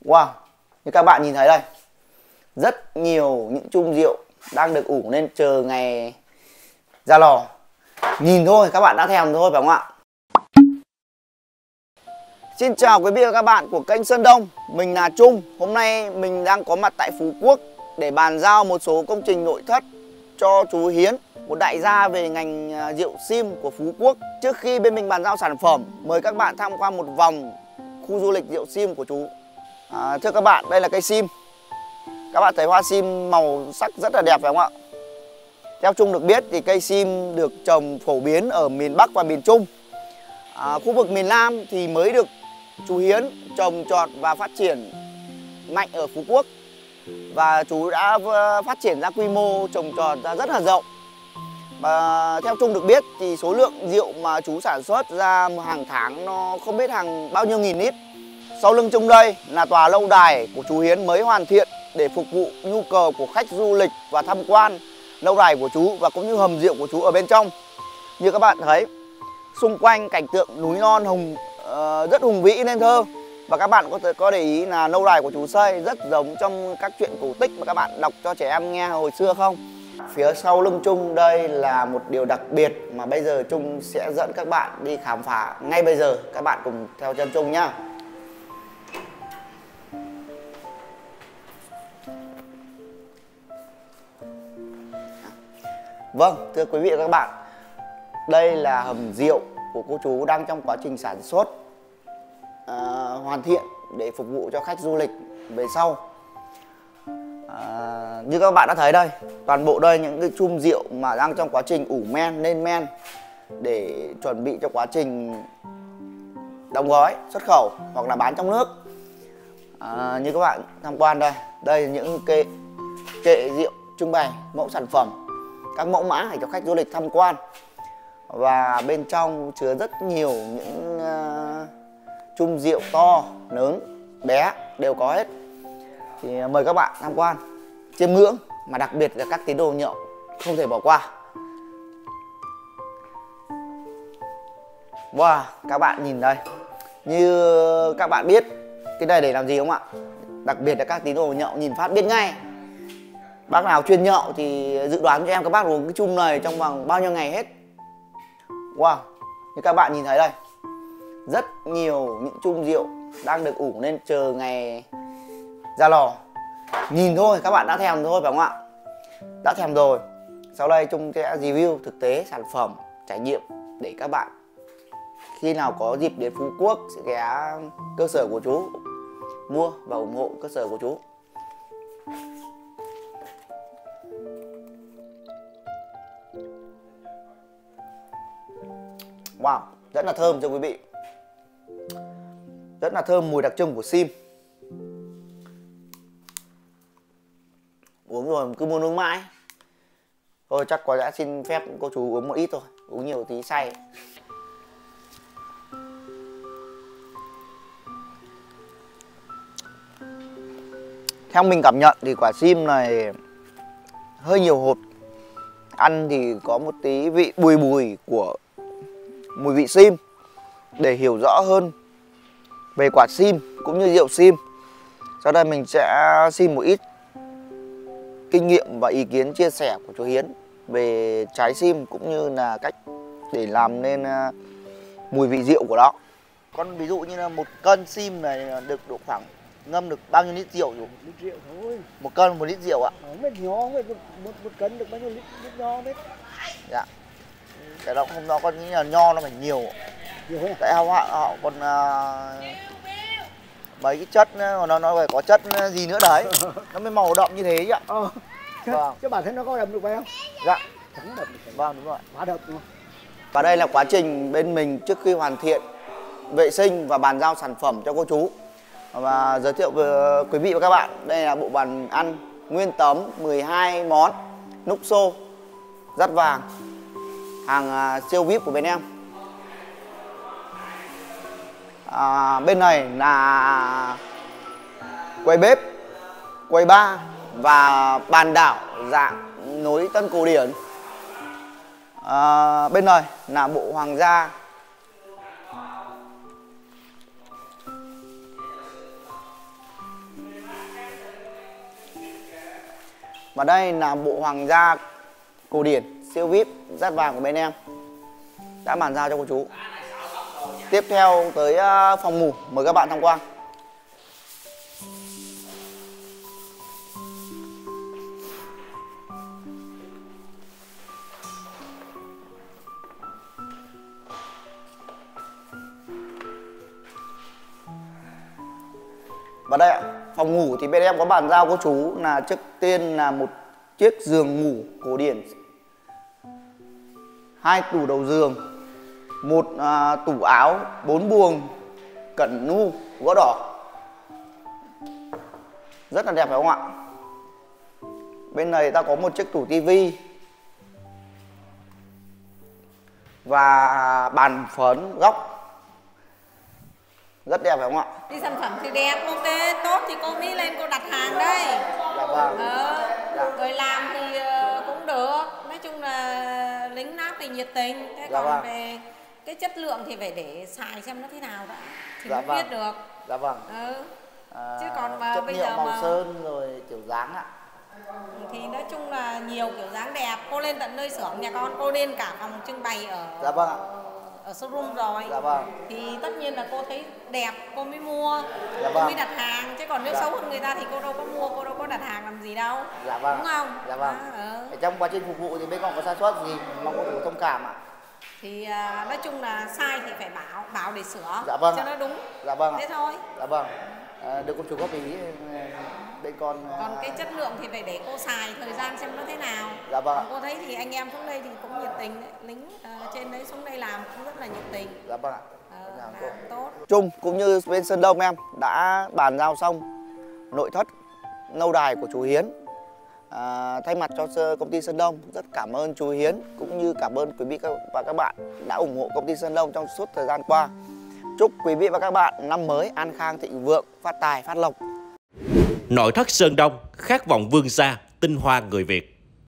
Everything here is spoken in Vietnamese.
Wow, như các bạn nhìn thấy đây, rất nhiều những chum rượu đang được ủ nên chờ ngày ra lò. Nhìn thôi các bạn đã thèm thôi phải không ạ? Xin chào quý vị và các bạn của kênh Sơn Đông. Mình là Trung. Hôm nay mình đang có mặt tại Phú Quốc để bàn giao một số công trình nội thất cho chú Hiến, một đại gia về ngành rượu sim của Phú Quốc. Trước khi bên mình bàn giao sản phẩm, mời các bạn tham quan một vòng khu du lịch rượu sim của chú. Thưa các bạn, đây là cây sim. Các bạn thấy hoa sim màu sắc rất là đẹp phải không ạ? Theo Trung được biết thì cây sim được trồng phổ biến ở miền Bắc và miền Trung. Khu vực miền Nam thì mới được chú Hiến trồng trọt và phát triển mạnh ở Phú Quốc. Và chú đã phát triển ra quy mô trồng trọt ra rất là rộng. Và theo Trung được biết thì số lượng rượu mà chú sản xuất ra hàng tháng nó không biết hàng bao nhiêu nghìn lít. Sau lưng Trung đây là tòa lâu đài của chú Hiến mới hoàn thiện để phục vụ nhu cầu của khách du lịch và tham quan lâu đài của chú và cũng như hầm rượu của chú ở bên trong. Như các bạn thấy, xung quanh cảnh tượng núi non rất hùng vĩ nên thơ. Và các bạn có để ý là lâu đài của chú xây rất giống trong các chuyện cổ tích mà các bạn đọc cho trẻ em nghe hồi xưa không? Phía sau lưng Trung đây là một điều đặc biệt mà bây giờ Trung sẽ dẫn các bạn đi khám phá ngay bây giờ. Các bạn cùng theo chân Trung nhá. Vâng, thưa quý vị và các bạn, đây là hầm rượu của cô chú đang trong quá trình sản xuất hoàn thiện để phục vụ cho khách du lịch về sau. Như các bạn đã thấy đây, toàn bộ đây những cái chum rượu mà đang trong quá trình ủ men lên men để chuẩn bị cho quá trình đóng gói xuất khẩu hoặc là bán trong nước. Như các bạn tham quan đây, đây là những kệ rượu trưng bày mẫu sản phẩm, các mẫu mã để cho khách du lịch tham quan. Và bên trong chứa rất nhiều những chum rượu to, lớn, bé đều có hết. Thì mời các bạn tham quan, chiêm ngưỡng, mà đặc biệt là các tín đồ nhậu không thể bỏ qua. Wow, các bạn nhìn đây, như các bạn biết cái này để làm gì không ạ? Đặc biệt là các tín đồ nhậu nhìn phát biết ngay. Bác nào chuyên nhậu thì dự đoán cho em các bác uống cái chum này trong vòng bao nhiêu ngày hết. Wow, như các bạn nhìn thấy đây, rất nhiều những chum rượu đang được ủ nên chờ ngày ra lò. Nhìn thôi các bạn đã thèm thôi phải không ạ? Đã thèm rồi. Sau đây Trung sẽ review thực tế sản phẩm, trải nghiệm để các bạn khi nào có dịp đến Phú Quốc sẽ ghé cơ sở của chú mua và ủng hộ cơ sở của chú. Wow, rất là thơm cho quý vị. Rất là thơm, mùi đặc trưng của sim. Uống rồi cứ muốn uống mãi. Thôi chắc có lẽ xin phép cô chú uống một ít thôi, uống nhiều tí say. Theo mình cảm nhận thì quả sim này hơi nhiều hột. Ăn thì có một tí vị bùi bùi của mùi vị sim. Để hiểu rõ hơn về quả sim cũng như rượu sim, sau đây mình sẽ xin một ít kinh nghiệm và ý kiến chia sẻ của chú Hiến về trái sim cũng như là cách để làm nên mùi vị rượu của nó. Còn ví dụ như là một cân sim này được độ khoảng ngâm được bao nhiêu lít rượu rồi? Lít rượu thôi. Một cân 1 lít rượu ạ? Không biết nhỏ, không biết một cân được bao nhiêu lít nho biết. Dạ. Cái đó không, nó con nghĩ là nho nó phải nhiều. Tại họ còn mấy cái chất nó phải có chất gì nữa đấy nó mới màu đậm như thế ạ. Vâng. Chứ bản thân nó có đậm được phải không? Dạ. Chẳng đậm được. Vâng, đúng rồi. Quá đậm luôn. Và đây là quá trình bên mình trước khi hoàn thiện vệ sinh và bàn giao sản phẩm cho cô chú. Và giới thiệu với quý vị và các bạn, đây là bộ bàn ăn nguyên tấm 12 món núc xô dắt vàng, hàng siêu VIP của bên em. Bên này là quầy bếp, quầy bar và bàn đảo dạng nối tân cổ điển. Bên này là bộ hoàng gia. Và đây là bộ hoàng gia cổ điển siêu VIP dát vàng của bên em đã bàn giao cho cô chú. Tiếp theo tới phòng ngủ, mời các bạn tham quan. Và đây ạ, phòng ngủ thì bên em có bàn giao cô chú là trước tiên là một chiếc giường ngủ cổ điển, 2 tủ đầu giường, một tủ áo 4 buồng cẩn nu gỗ đỏ, rất là đẹp phải không ạ? Bên này ta có một chiếc tủ tivi và bàn phấn góc, rất đẹp phải không ạ? Thì sản phẩm thì đẹp, ok, tốt thì cô mới lên cô đặt hàng đây. Dạ vâng. Người làm thì cũng được, nói chung là lính náp thì nhiệt tình. Thế Dạ còn vâng. về cái chất lượng thì phải để xài xem nó thế nào đã thì Dạ mới vâng. biết được. Dạ vâng. Chứ còn mà chất bây liệu giờ màu mà sơn rồi kiểu dáng ạ. thì nói chung là nhiều kiểu dáng đẹp. Cô lên tận nơi xưởng nhà con, cô lên cả phòng trưng bày ở Dạ vâng ạ. ở showroom rồi. Dạ vâng. Thì tất nhiên là cô thấy đẹp cô mới mua, Dạ cô vâng. mới đặt hàng. Chứ còn nếu Dạ. xấu hơn người ta thì cô đâu có mua, cô đâu có đặt hàng làm gì đâu. Dạ vâng. Đúng không? Dạ vâng. Trong quá trình phục vụ thì bên con có sai sót gì mong cô chú thông cảm ạ. Thì nói chung là sai thì phải bảo để sửa. Dạ vâng cho ạ. nó đúng. Dạ vâng ạ. Thế thôi. Dạ vâng. Được cô chú góp ý bên con. Còn cái chất lượng thì phải để cô xài thời gian xem nó thế nào. Dạ vâng ạ. Cô thấy thì anh em xuống đây thì cũng nhiệt tình đấy. Lính trên đấy xuống đây làm cũng rất là nhiệt tình. Dạ vâng ạ. Làm tốt. Trung cũng như bên Sơn Đông em đã bàn giao xong nội thất lâu đài của chú Hiến. Thay mặt cho công ty Sơn Đông rất cảm ơn chú Hiến cũng như cảm ơn quý vị và các bạn đã ủng hộ công ty Sơn Đông trong suốt thời gian qua. Chúc quý vị và các bạn năm mới an khang thịnh vượng, phát tài phát lộc. Nội thất Sơn Đông, khát vọng vươn xa, tinh hoa người Việt.